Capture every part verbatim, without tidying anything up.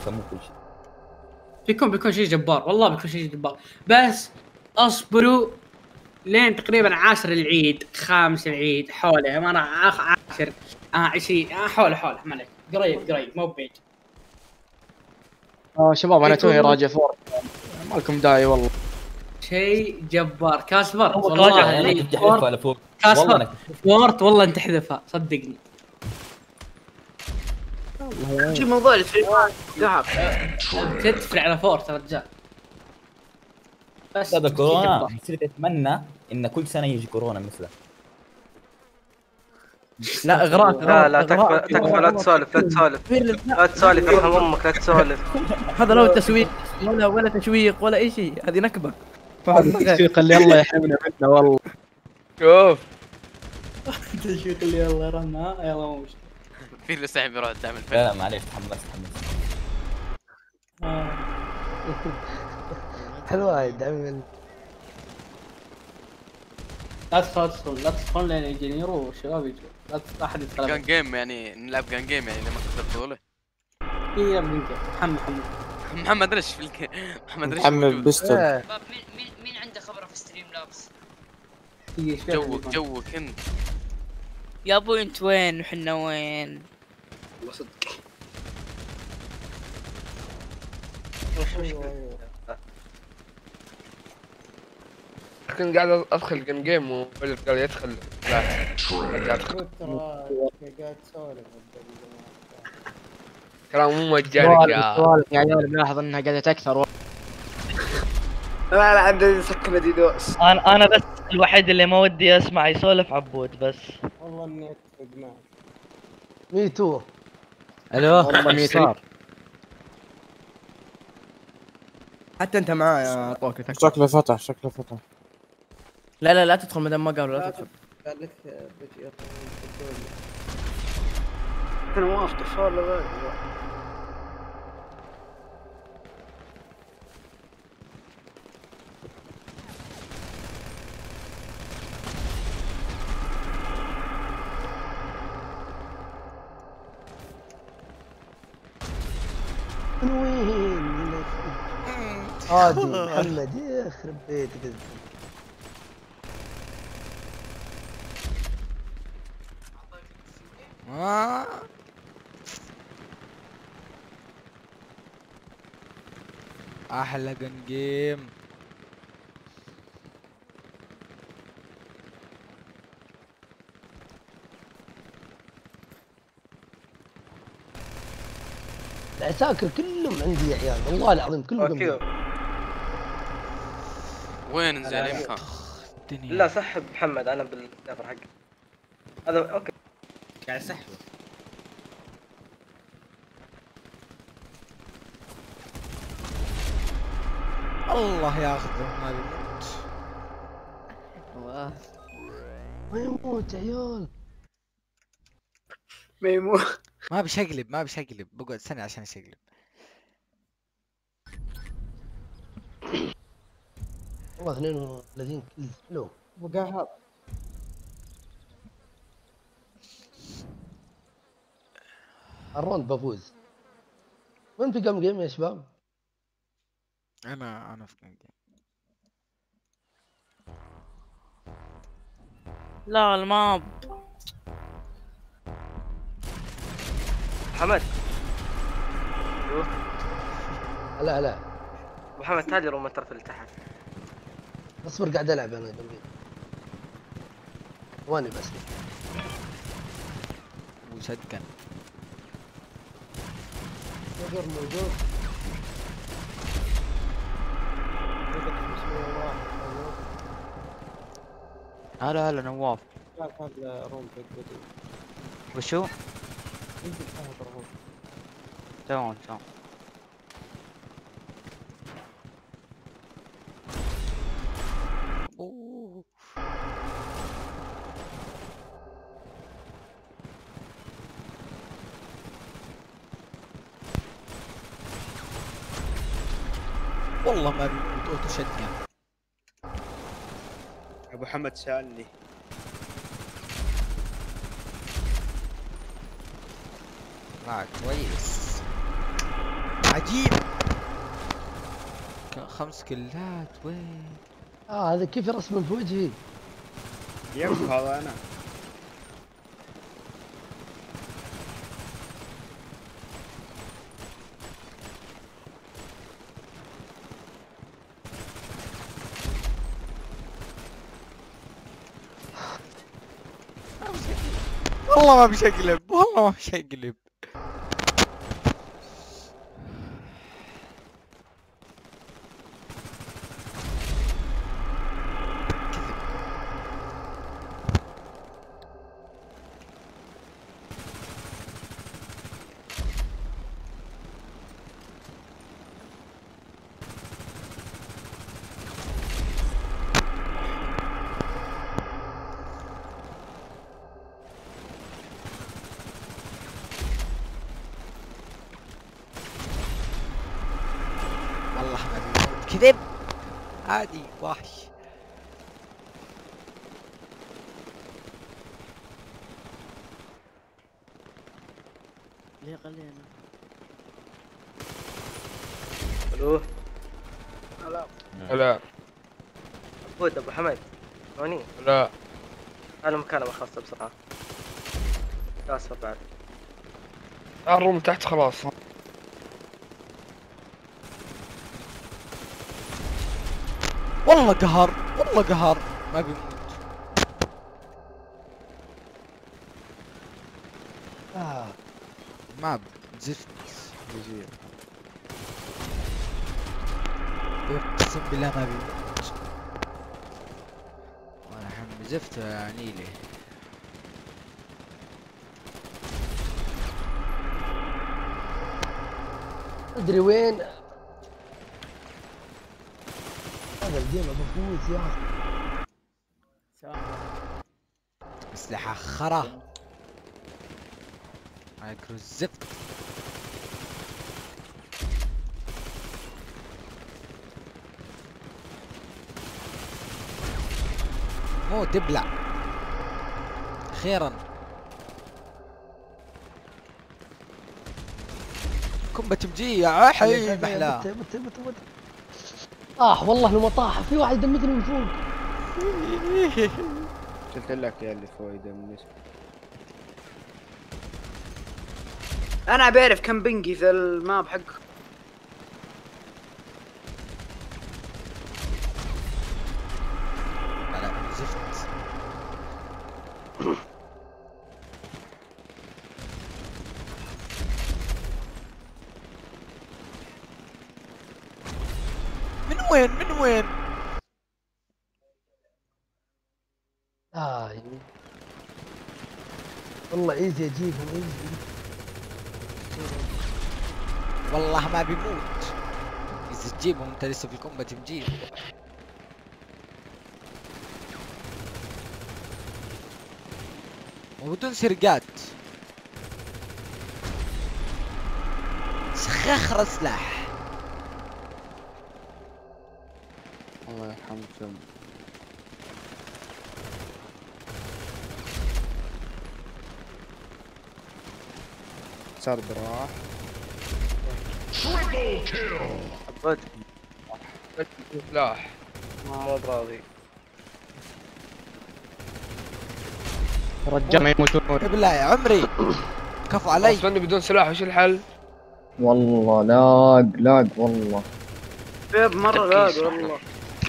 عشان مو كل شيء. بيكون بيكون شيء جبار، والله بيكون شيء جبار، بس اصبروا لين تقريبا عاشر العيد، خامس العيد حوله، ما راح اخ عاشر آه عشرين آه حوله حوله مالك، قريب قريب مو بعيد. اه شباب انا توني راجع فور، ما لكم داعي والله. شيء جبار كاس فورت والله والله انا كنت احذفها على فوق. كاس والله فورت انا فورت والله انت تحذفها صدقني. شي موضوع الفريمات قاعد تدفع على فورت يا رجال. بس هذا كورونا صرت اتمنى ان كل سنه يجي كورونا مثله. لا اغراء لا لا تكفى تكفى لا تسولف لا تسولف لا تسولف يرحم امك لا تسولف. هذا لو تسويق ولا ولا تشويق ولا اي شيء، هذه نكبه. التشويق اللي الله يحرمنا منه والله. شوف تشويق اللي يلا رنا يلا مو مشكلة. في اللي سحب يروح قدام الفيلم. لا لا معليش تحمست تحمست. حلوة هاي دائما. لا تدخل تدخل لا تدخل لين يجي نيرو والشباب يجوا، لا تدخل احد يدخل. كان جيم يعني نلعب كان جيم يعني لما كنت بطولة. اي يا ابني محمد محمد محمد رش في الك... محمد رش محمد موجود. بستر. مين مين مين عنده خبره في ستريم لابس؟ جوك جوك انت يا ابوي انت وين وحنا وين؟ والله صدق كنت قاعد ادخل جيم جيم وولد قال يدخل لا قاعد ادخل قاعد تسولف كلام مو مجاني يا سوالف يا عيال، ملاحظ انها قاعده تكثر. لا لا عندي سكنة ديدوس. انا انا بس الوحيد اللي ما ودي اسمع يسولف عبود بس. والله اني اتفق معك. مي تو. الو والله ميسار. حتى انت معاه يا طوكي. شكله فتح شكله فتح. لا لا لا تدخل مدام ما قالوا لا تدخل. قال لك بيجي انا ما افتح ولا باقي. من وين؟ عادي محمد يخرب بيتك. آه. احلى جن جيم. العساكر كلهم عندي يا عيال والله العظيم كلهم. وين انزل يمكن؟ لا سحب محمد انا بالدفر حقي هذا اوكي قاعد سحبه. الله ياخذه ما يموت. ما يموت يا عيال. ما يموت. ما بشقلب ما بشقلب بقعد سنة عشان اشقلب. والله اثنين وثلاثين كيلو وقاعد. الروند بفوز. وين في كم جيم يا شباب؟ انا انا في كم جيم. لا الماب محمد لا لا محمد تاجر وما ترى اللي تحت. اصبر قاعد العب انا جنبي. ثواني بس. وصدقا موجود موجود. هلا هلا نواف. هذا روم وشو؟ تمام تمام. والله ما بيموت اوتو شتقن. ابو حمد سالني معك كويس. عجيب. كان خمس كلات وين؟ اه هذا كيف رسم في وجهي؟ يب هذا انا. والله ما بشقلب، والله ما بشقلب. والله ما بيموت. كذب عادي وحش. ليه قلينا؟ الو هلا هلا عبود ابو حمد هوني. لا انا مكانه ما خلصت بسرعه. اسف بعد. الروم تحت خلاص. والله قهر، والله قهر ما بيموت. آه. ما زفت يجي. اقسم بالله ما بيموت. وانا حم زفت يا نيلي. ادري وين هذا الجيم بفوز يا اخي. اسلحة خرا. مايكرو الزفت. موت ابلع اخيرا. كم بتمجي يا احي محلاه. اه والله لو ما طاح في واحد دمجني من فوق. قلت لك يا اللي فويده من اسمه. انا بعرف كم بنجي في الماب حق. لا زفت. من وين من وين؟ آه والله ايزي اجيبهم ايزي. والله ما بيموت. اذا تجيبهم انت لسه في الكومبات مجيب. وبدون سرقات. سخخر سلاح. الله يرحمكم. صار براح. عبود سلاح ما راضي. رجال ما يموتون. بالله يا عمري كفو علي. اصلا بدون سلاح وش الحل؟ والله لاق لاق والله. بيض مرة لاق والله.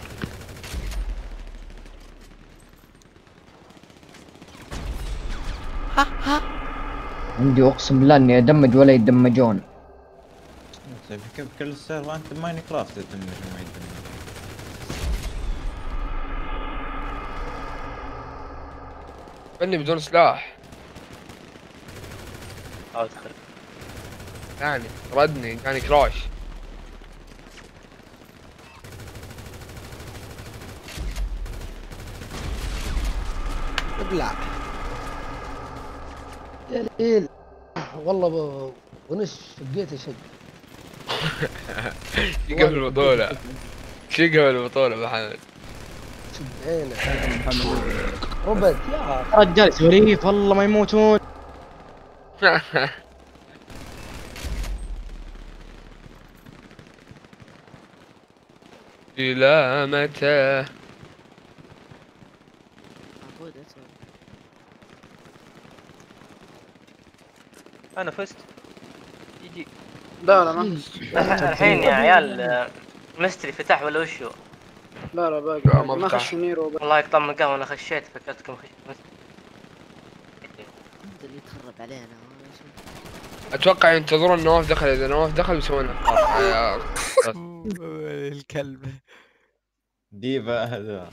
ها ها عندي اقسم بالله اني ادمج ولا يدمجون. طيب كيف كل السيرفر انت ماين كرافت تدمج وما يدمج. اني بدون سلاح. ادخل يعني ردني يعني كراش. ابلع يا ليل والله ب... ونش فقيت شق. شي قبل البطولة. شي قبل البطولة محمد. شق عينه. روبرت يا رجال سواليف والله ما يموتون. ' إلى متى؟ انا فزت. يجي لا لا ما الحين يا عيال مستري فتح ولا وشو؟ لا لا باقي ما خش نيرو. والله يقطع من القهوة انا خشيت فكرتكم خشيت. اللي تخرب علينا. اتوقع ينتظرون نواف دخل، اذا نواف دخل بيسوون الكلب ديفا هذا.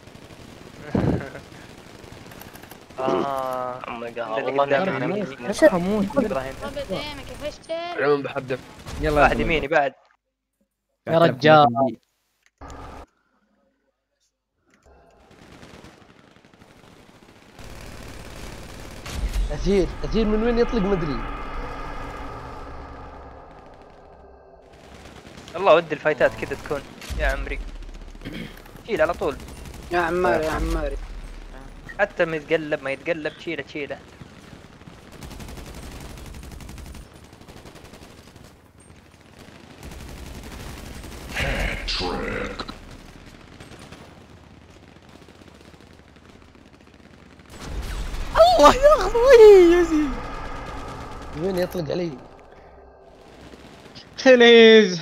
اه ام القهوة والله ايش هموت العموم بحب يلا واحد يميني بعد يا رجال. اثير اثير من وين يطلق مدري. والله ودي الفايتات كذا تكون يا عمري. شيل على طول يا عماري يا عماري. حتى ما يتقلب ما يتقلب تشيله تشيله. الله ياخذ يا زين. وين يطلق علي؟ بليز.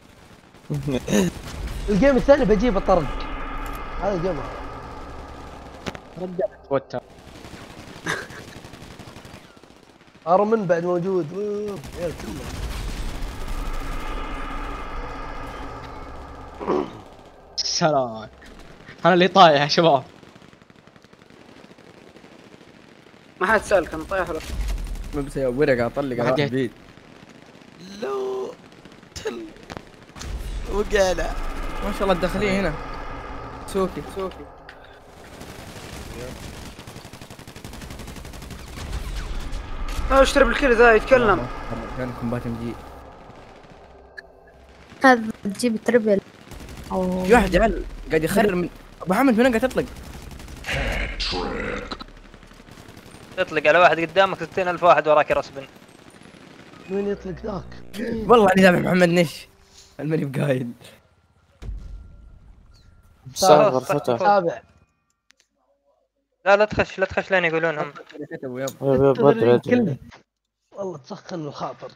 الجيم الثاني بجيب الطرد. هذا الجيم رجعت توتر. ارمن بعد موجود. يا سلام. انا اللي طايح يا شباب. ما حد سأل كان طايح ولا ما بسوي ورقة اطلق على البيت. لو تل وقالة ما شاء الله تدخليه هنا. سوكي سوكي. اه اشتري بالكل ذا يتكلم. كان كومبات مجيء. هذا تجيب تربل. في واحد جعل قاعد يخرر من ابو حمد. من قاعد تطلق؟ تطلق على واحد قدامك ستين ألف واحد وراك رسبن. وين يطلق ذاك؟ والله اني تابع محمد نش الماني بقايل. غرفته تابع. لا لا تخش لا تخش لين يقولون هم. والله تسخن الخاطر.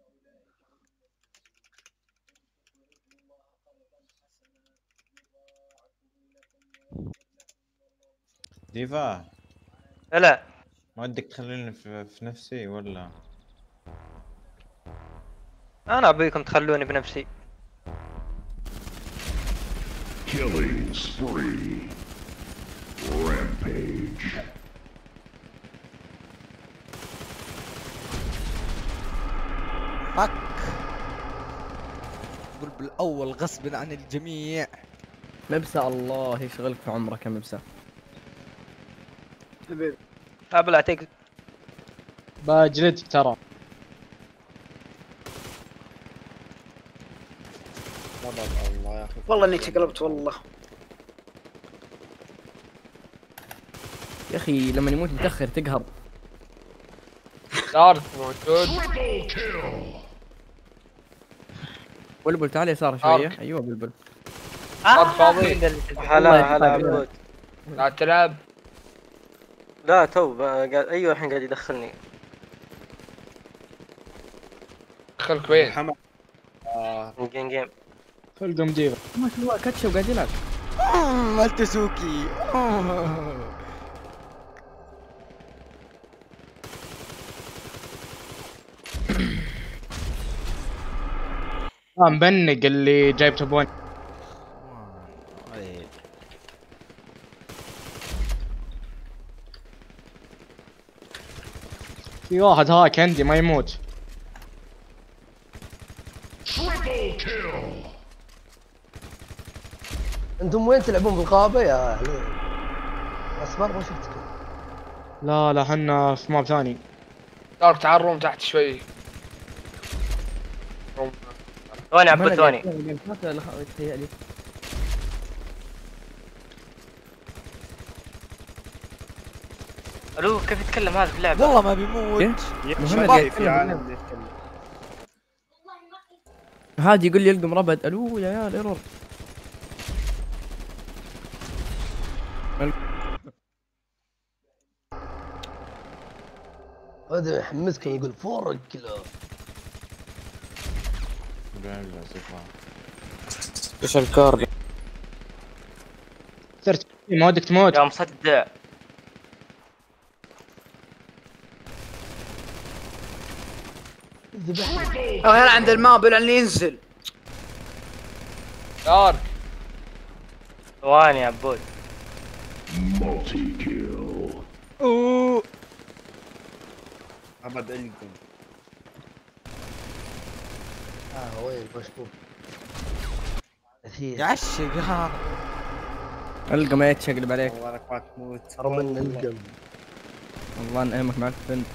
ديفا لا ما ودك تخليني في, في نفسي ولا؟ انا ابيكم تخلوني بنفسي. Killing spree. Rampage. فك بلبل اول غصب عن الجميع. مبسى الله يشغلك في عمرك يا مبسى. حبيبي ابلع تك باجلدك ترى. الله يا اخي والله اني تقلبت والله يا اخي. لما يموت متاخر تقهر. دارك موجود. بلبل تعال يسار شويه. ايوه بلبل. دارك فاضي. هلا هلا عبود. لا تلعب. لا تو قاعد ايوه الحين قاعد يدخلني. دخلك وين؟ محمد اه جيم جيم فلقم ديفا ما شاء الله كاتشا وقاعد يلعب. مالت سوكي. اه مبنق اللي جايب تبوان. في واحد هاك عندي ما يموت. انتم وين تلعبون بالغابة يا اهلي؟ اصبر ما شفتكم. لا لا حنا في ماب ثاني. دارك تعال روم تحت شوي. روم ثواني عبود ثواني. الو كيف يتكلم هذا في اللعبة؟ والله ما بيموت. هادي يقول لي يلقم ربد. الو يا عيال ايرور. هذا يحمسكم يقول فور الكيلو. ايش الكار؟ صرت ما ودك تموت يا مصدع. هنا عند الماء بلع اللي ينزل. دارك ثواني يا عبود. Multi kill. اوه ابد عندكم. اه وين مشكوك يا عشق ها القى ما يتشقلب عليك. والله انك ما تموت. رمنا القم. والله نعمك معك بنت.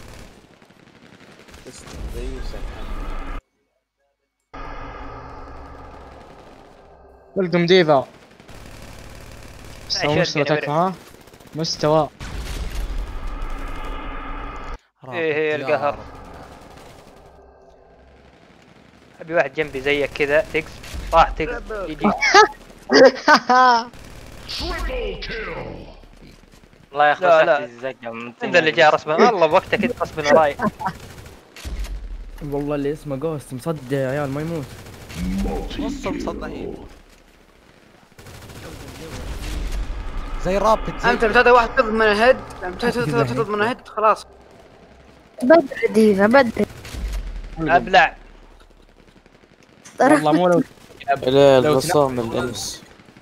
تسلم زي وسلام. ولكم ديفا. مستوى عشان مستوى كذا تكفى ها مستوى. ايه ايه القهر. ابي واحد جنبي زيك كذا تكس راح تكس يجي. الله ياخذ ساعتي الزقه انت اللي جاء رسمه والله بوقتها كنت غصب وراي. والله اللي اسمه جوست مصدع يا عيال ما يموت. نص مصدعين زي رابط. انت متى واحد تضمن الهيد متى تضمن الهيد خلاص. بدري ديفا بدري. ابلع والله مو لو لا البصام الامس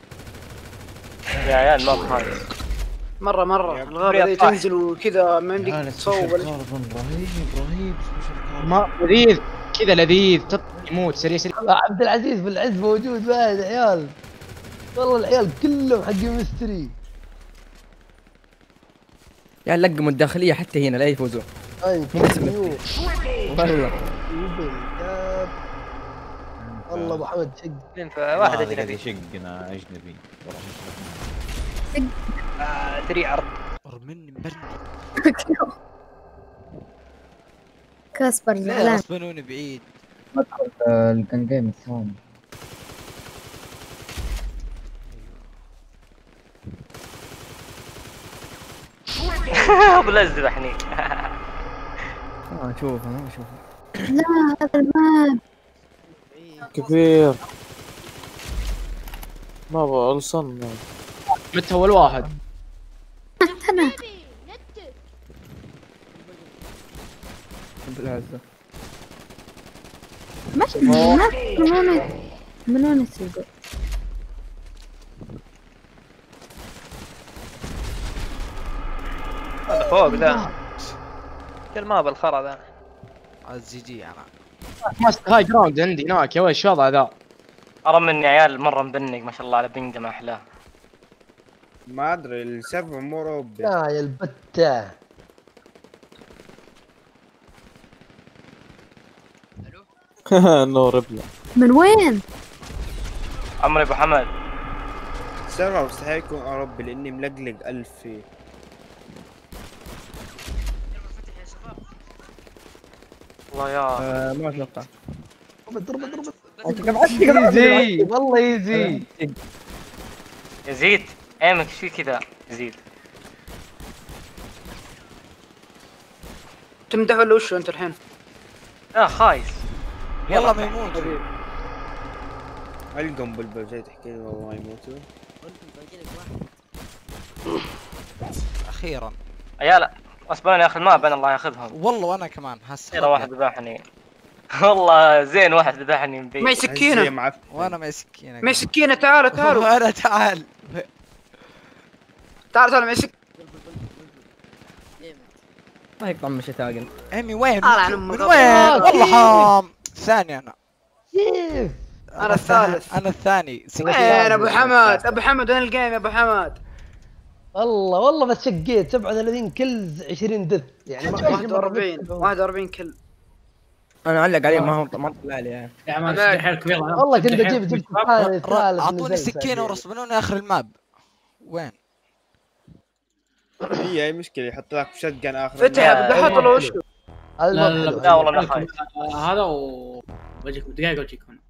يا عيال ما بخايف مرة مرة الغابة ذي تنزل وكذا ما يمديك تصور. رهيب رهيب. ما لذيذ كذا لذيذ يموت سريع سريع. عبد العزيز بالعز موجود بعد عيال. والله العيال كلهم حقين مستري. يا لقموا الداخلية حتى هنا لا يفوزون. اي مو بس والله. والله ابو حمد شق. واحد اجنبي شقنا اجنبي. ثري عرض. مني مرني. كاسبر لا زعلان. غصبنوني بعيد. بدخل الجن جيم الثاني. ابو لز ذبحني. اه شوف انا شوف. لا هذا الماب كبير. ما بوصلنا. متى اول واحد؟ انا بالعزة. ماشي منو منو نسيبه. هذا فوق ذا الماب الخرا ذا. الزي جي انا ماست هاي جراوند عندي هناك يا ويش وضع ذا. ارى مني عيال مره مبنق ما شاء الله على بنقه ما احلاه. ما ادري السبع مو اوروبي. يا يا البتة. نور ابله. من وين؟ عمري ابو حمد. السبع مستحيل يكون اوروبي لاني ملقلق الف فيه. الله يا آه ما اتوقع. ضرب ضرب ايزي والله ايزي. يزيد ايمك ايش في كذا يزيد. تمدح ولا وشو انت الحين؟ اه خايس والله ما يموت. القم بلبل جاي تحكي لي والله ما يموتوا. اخيرا عيال اصبرني ياخذ ماب انا الله ياخذهم. والله وانا كمان هسه. ترى واحد ذبحني والله زين واحد ذبحني من بعيد. معي سكينة. وانا معي سكينة. معي سكينة تعالوا تعالوا. وانا تعال. تعال تعال معي سكينة. ما يقطع مشي تاقل. امي وين؟ آه من وين؟ والله حرام. ثاني انا. كيف؟ انا الثالث. انا الثاني. وين ابو حمد؟ ابو حمد وين الجيم يا ابو حمد؟ والله والله بس شقيت سبعة وثلاثين كلز عشرين دث يعني واحد وأربعين واحد وأربعين كل. انا اعلق عليه ما هو ما طلع لي يعني. يا عم دحين كبير والله كنت اجيب جبت ثالث. اعطوني سكينه ورسبنوني اخر الماب. وين؟ هي اي مشكله يحط لك شتقن اخر. فتح بحط ولا وش؟ لا لا لا والله لا خايف. هذا و بجيك دقيقة وجيك هنا.